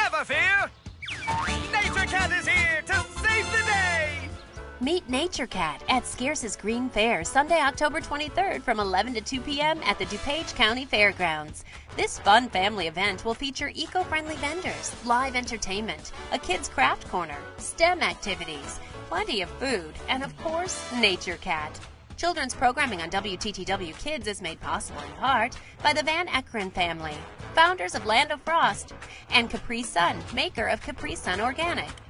Never fear! Nature Cat is here to save the day! Meet Nature Cat at Scarce's Green Fair, Sunday, October 23rd from 11 to 2 p.m. at the DuPage County Fairgrounds. This fun family event will feature eco-friendly vendors, live entertainment, a kids' craft corner, STEM activities, plenty of food, and of course, Nature Cat. Children's programming on WTTW Kids is made possible in part by the Van Ekeren family, founders of Land of Frost, and Capri Sun, maker of Capri Sun Organic.